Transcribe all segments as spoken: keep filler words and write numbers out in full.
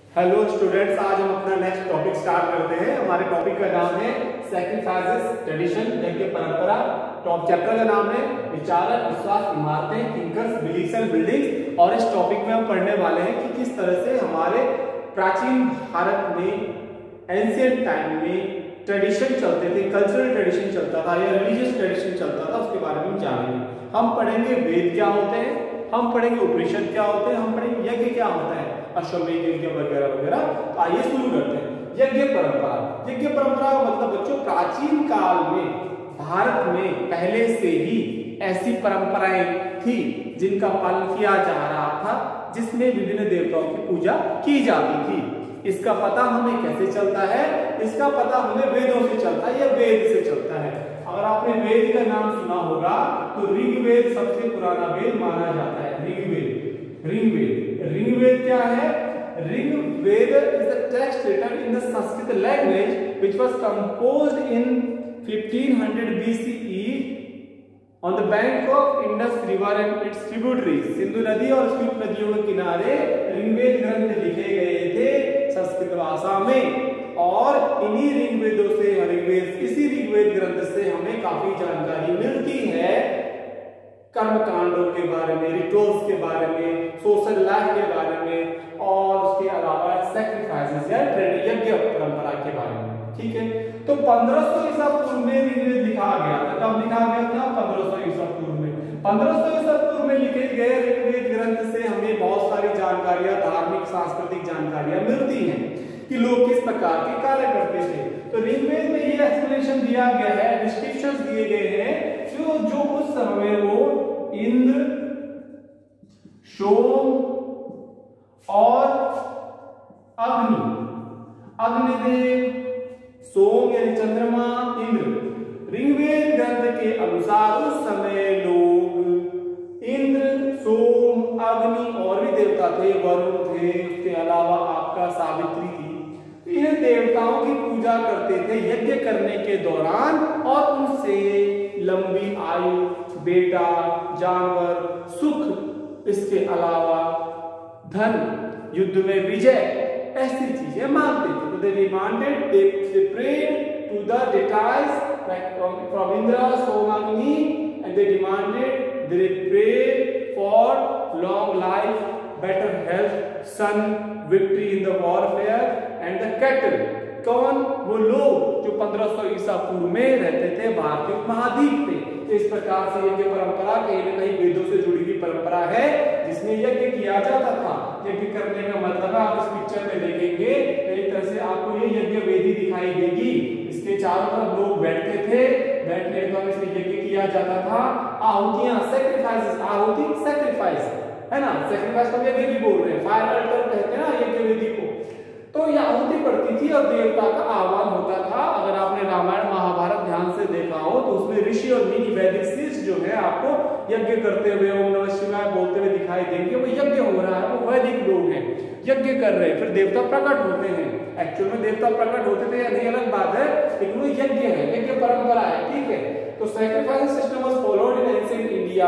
Hello students, आज हम अपना नेक्स्ट टॉपिक स्टार्ट करते हैं। हमारे टॉपिक का नाम है सैक्रिफाइसेस ट्रेडिशन, यज्ञ परंपरा। टॉप चैप्टर का नाम है विचारक, विश्वास, इमारतें, थिंकर्स, बिलीफ्स एंड बिल्डिंग्स। और इस टॉपिक में हम पढ़ने वाले हैं कि किस तरह से हमारे प्राचीन भारत में एंशिएंट टाइम में ट्रेडिशन चलते थे, कल्चरल ट्रेडिशन चलता था या रिलीजियस ट्रेडिशन चलता था, उसके बारे में हम जानेंगे। हम पढ़ेंगे वेद क्या होते हैं, हम पढ़ेंगे उपनिषद क्या होते हैं, हम पढ़ेंगे यज्ञ क्या होता है, अश्वमेध यज्ञ वगैरह वगैरह। तो आइए शुरू करते हैं। यज्ञ परंपरा। यज्ञ परंपरा का मतलब बच्चों, प्राचीन काल में भारत में पहले से ही ऐसी परंपराएं थी जिनका पालन किया जा रहा था, जिसमें विभिन्न देवताओं की पूजा की जाती थी। इसका पता हमें कैसे चलता है? इसका पता हमें वेदों से चलता है या वेद से चलता है। अगर आपने वेद का नाम सुना होगा तो ऋग्वेद सबसे पुराना वेद माना जाता है। ऋग्वेद ऋग्वेद ऋग्वेद क्या है? Rigveda is the text written in the Sanskrit language which was composed in fifteen hundred B C E on the bank of Indus River and its tributaries। Sindhu नदी और उसकी उपनदियों के किनारे ऋग्वेद ग्रंथ लिखे गए थे संस्कृत भाषा में। और इन्हीं ऋग्वेदों से ऋग्वेद इसी ऋग्वेद ग्रंथ से हमें काफी जानकारी मिलती है कर्म कांडों के बारे में, रिचुअल्स के बारे में, सोशल लाइफ के बारे में, और उसके अलावा सैक्रिफाइसेस या यज्ञ परंपरा के बारे में। ठीक है, तो पंद्रह सौ ईसा पूर्व में ऋग्वेद लिखा गया था। कब लिखा गया था? पंद्रह सौ ईसा पूर्व में। पंद्रह सौ ईसा पूर्व में लिखे गए ऋग्वेद ग्रंथ से हमें बहुत सारी जानकारियां, धार्मिक सांस्कृतिक जानकारियां मिलती हैं कि लोग किस प्रकार के कार्य करते थे। तो ऋग्वेद में ये एक्सप्लेनेशन दिया गया है, डिस्क्रिप्शंस दिए गए हैं जो जो उस समय वो इंद्र, सोम और अग्नि, अग्निदेव, सोम यानी चंद्रमा, इंद्र। ऋग्वेद ग्रंथ के अनुसार उस समय लोग इंद्र, सोम, अग्नि और भी देवता थे, वरुण थे, उसके अलावा आपका सावित्री थी। इन देवताओं की पूजा करते थे यज्ञ करने के दौरान, और उनसे लंबी आयु, बेटा, जानवर, सुख, इसके अलावा धन, युद्ध में विजय, ऐसी चीजें मांगते थे। तो they demanded, they, they prayed to the deities like from, from Indra, Somagni, and they demanded, they prayed for long life, better health, son, victory in the warfare and the cattle। कौन? वो लोग जो पंद्रह सौ ईसा पूर्व में रहते थे भारतीय उपमहाद्वीप पे। तो इस प्रकार से यज्ञ परंपरा कहीं न कहीं वेदों से जुड़ी हुई परंपरा है, जिसमें यज्ञ किया जाता था। यज्ञ करने का मतलब है, आप इस पिक्चर में देखेंगे एक तरह से आपको ये यज्ञ वेदी दिखाई देगी। इसके चारों तरफ लोग बैठते थे, बैठने के बाद इसमें यज्ञ किया जाता था। आहुतियां, सैक्रिफाइसेस, आहुति सैक्रिफाइस है ना, सैक्रिफाइस को यज्ञ भी बोल रहे हैं, फायर अल्टर कहते हैं ना यज्ञ वेदी को। तो यह आहुति पड़ती थी और देवता का आह्वान होता था। अगर आपने रामायण महाभारत ध्यान से देखा हो तो उसमें ऋषि और मुनि, वैदिक शिष्य जो है आपको यज्ञ करते हुए, ओम नमः शिवाय बोलते हुए दिखाई देंगे। वो यज्ञ हो रहा है, वो वैदिक लोग हैं, यज्ञ कर रहे हैं। फिर देवता प्रकट होते हैं। एक्चुअल में देवता प्रकट होते थे या नहीं अलग बात है, लेकिन वो यज्ञ है, यज्ञ परंपरा है। ठीक है, तो sacrifice system was followed in ancient India,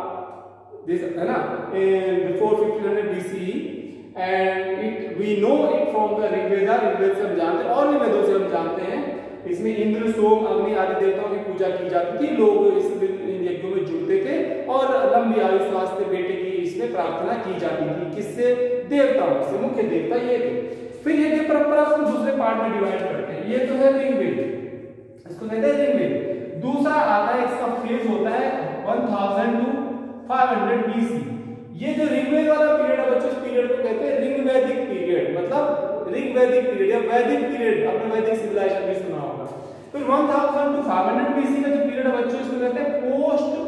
this है ना, before fifteen hundred BC, and it we know it from the Rigveda. Rigveda से हम जानते हैं और भी वेदों से हम जानते हैं। इसमें इंद्र, सोम, अग्नि आदि देवताओं की पूजा की जाती थी। लोग इस यज्ञों में जुड़ते थे और लंबी आयु, स्वास्थ्य, बेटे की इसमें प्रार्थना की जाती थी। किससे? देवताओं से। मुख्य देवता ये थे। फिर यज्ञ परंपरा को दूसरे पार्ट में डिवाइड करते हैं। ये तो है ऋग्वेद, इसको कहते हैं ऋग्वेद। दूसरा आता है, इसका फेज होता है one thousand to five hundred BC. ये जो ऋग्वेद वाला पीरियड है बच्चों, इस पीरियड को कहते हैं ऋग्वैदिक पीरियड, मतलब ऋग्वैदिक पीरियड या वैदिक पीरियड। आपने वैदिक सिविलाइजेशन भी सुना होगा। फिर one thousand to five hundred BC का जो पीरियड है बच्चों, इसको कहते हैं पोस्ट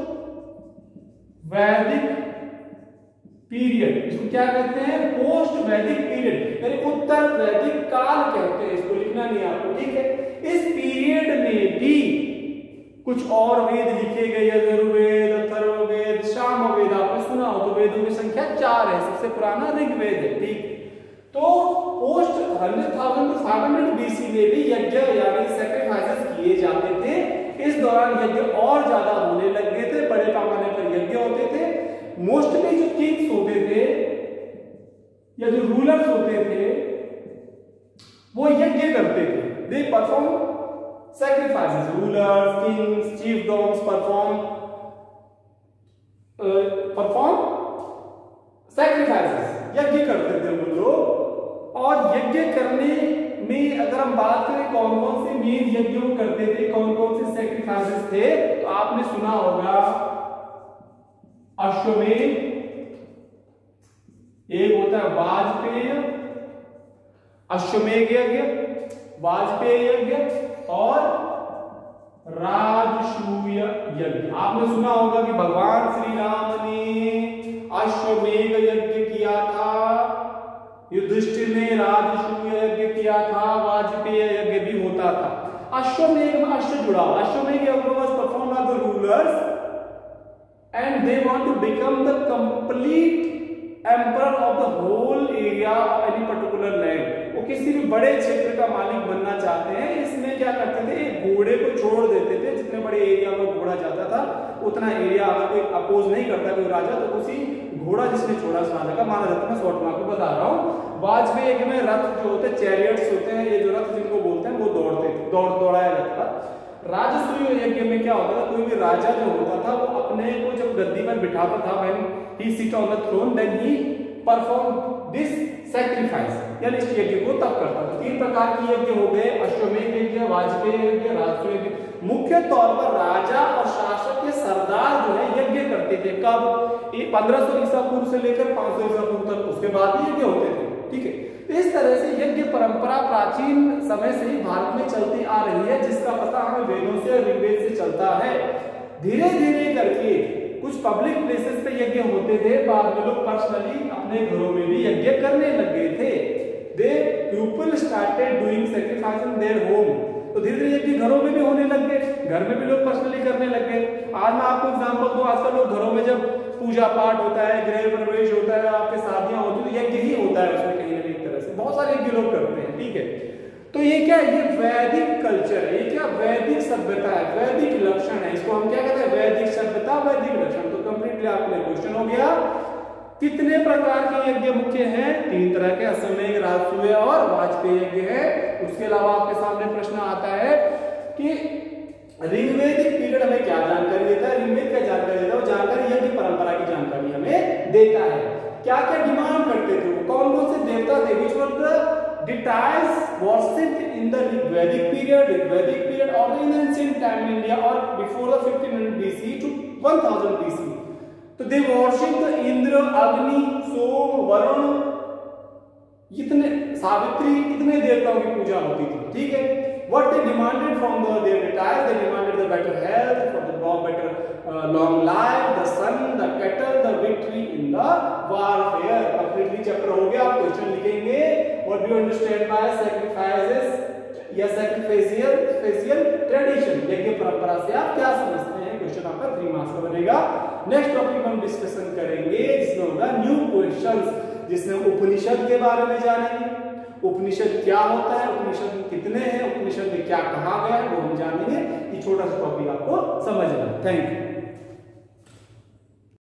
वैदिक पीरियड। इसको क्या कहते हैं? पोस्ट वैदिक पीरियड, यानी उत्तर वैदिक काल कहते हैं। इसको लिखना नहीं आपको, ठीक है। इस पीरियड में भी कुछ और वेद लिखे गए, यजुर्वेद, अथर्ववेद, सामवेद। आपने सुना हो तो वेदों की संख्या चार है, सबसे पुराना ऋग्वेद है। ठीक, तो post hundred thousand to five hundred BC में भी यज्ञ यानी सैक्रिफाइसेस किए जाते थे। इस दौरान यज्ञ और ज्यादा होने लग गए थे, बड़े पैमाने पर यज्ञ होते थे। मोस्टली जो किंग्स होते थे या जो रूलर्स होते थे वो यज्ञ करते थे। They perform sacrifices, rulers, kings, chief dogs perform perform sacrifices, यज्ञ करते थे वो लोग। और यज्ञ करने में अगर हम बात करें कौन कौन से मेन यज्ञ वो करते थे, कौन कौन से सैक्रिफाइसेस थे, तो आपने सुना होगा अश्वमेध, एक होता है वाजपेय, अश्वमेध यज्ञ, वाजपेय यज्ञ और राजसूय यज्ञ। आपने सुना होगा कि भगवान श्री राम ने अश्वमेध यज्ञ किया था, युधिष्ठिर ने राजसूय यज्ञ किया था, वाजपेय यज्ञ भी होता था। अश्वमेध में अश्व जुड़ा, Ashvamedha yajna was performed by the rulers and they want to become the complete emperor of the whole area of any particular land। वो किसी भी बड़े क्षेत्र का मालिक बनना चाहते हैं। इसमें क्या करते थे, एक घोड़े को छोड़ देते थे, जितने बड़े एरिया में घोड़ा जाता था उतना एरिया अगर कोई अपोज नहीं करता कोई राजा, तो उसी घोड़ा जिसने छोड़ा उस राजा का माना जाता है। शॉर्ट में आपको बता रहा हूँ। वाजपेयी यज्ञ में रथ जो होते हैं, चैरियट्स होते हैं, ये जो रथ जिनको बोलते हैं वो दौड़ते थे, दौड़ दौड़ाया जाता था। राजसूय यज्ञ में क्या होता था, कोई भी राजा जो होता था वो अपने को जब गद्दी पर बिठाता था, when he sit on the throne, then he perform this sacrifice, यानी इस यज्ञ को तब करता था। तीन प्रकार के यज्ञ हो गए, अश्वमेध यज्ञ, वाजपेय यज्ञ, राजसूय यज्ञ। मुख्य तौर पर राजा और शासक के सरदार जो है यज्ञ करते थे। कब, पंद्रह सौ ईसा पूर्व से लेकर पांच सौ ईसा पूर्व तक, उसके बाद भी यज्ञ होते थे। ठीक है, इस तरह से यज्ञ परंपरा प्राचीन समय से ही भारत में चलती आ रही है, जिसका पता हमें वेदों से, ऋग्वेद से चलता है। धीरे धीरे करके कुछ पब्लिक प्लेसेस पे यज्ञ होते थे, बाद में लोग पर्सनली अपने घरों में भी यज्ञ करने लग गए थे। They people started doing sacrifice in their home. तो धीरे धीरे यज्ञ घरों में भी होने लग गए, घर में भी लोग पर्सनली करने लग गए। आज मैं आपको एग्जांपल दूं, आजकल लोग घरों में जब पूजा पाठ होता है, गृह प्रवेश होता है, आपके शादियां होती है, तो यज्ञ ही होता है उसमें कहीं ना कहीं तरह से। बहुत सारे यज्ञ लोग करते हैं। ठीक है, तो ये क्या है, ये वैदिक कल्चर है, ये क्या वैदिक सभ्यता है, वैदिक लक्षण है। इसको हम क्या कहते हैं, वैदिक सभ्यता, वैदिक लक्षण। तो कंप्लीटली आपके लिए क्वेश्चन हो गया। कितने प्रकार के यज्ञ मुख्य हैं? तीन तरह के, अश्वमेध, राजसूय और वाजपेय यज्ञ है। उसके अलावा आपके सामने प्रश्न आता है कि ऋग्वेदिक पीरियड हमें क्या जानकारी देता है, ऋग्वेद क्या जानकारी देता है, वो जानकारी यज्ञ परंपरा की जानकारी हमें देता है। क्या क्या डिमांड करते थे वो, कौन कौन से देवता थे, which were the deities worshipped in the Vedic period, Vedic period or in ancient time in India or before the fifteen hundred B C to one thousand B C। तो they worshipped the इंद्र, अग्नि, सोम, वरुण, इतने, सावित्री, इतने देवताओं की पूजा होती थी। ठीक है, what they demanded from the their deities, they demanded the better health, for the long better uh, long life, the sun, the cattle, the victory in the warfare। completely chapter हो गया। आप क्वेश्चन लिखेंगे, what do you understand by sacrifices या sacrificial facial tradition, यज्ञ परंपरा से आप क्या समझते हैं। क्वेश्चन आपका थ्री मार्क्स का बनेगा। नेक्स्ट टॉपिक हम डिस्कशन करेंगे, जिसमें होगा न्यू क्वेश्चंस, जिसमें उपनिषद के बारे में जानेंगे। उपनिषद क्या होता है, उपनिषद कितने हैं, उपनिषद में क्या कहा गया है, वो हम जानेंगे। ये छोटा सा टॉपिक आपको समझना। Thank you.